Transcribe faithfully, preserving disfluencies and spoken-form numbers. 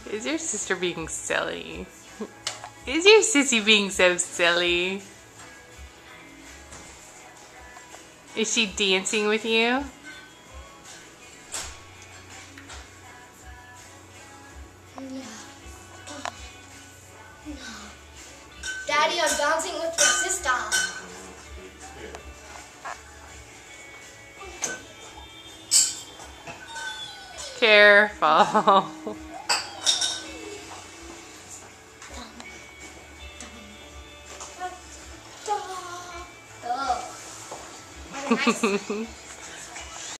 Is your sister being silly? Is your sissy being so silly? Is she dancing with you? No. No. Daddy, I'm dancing with your sister. Careful. Oh. What a nice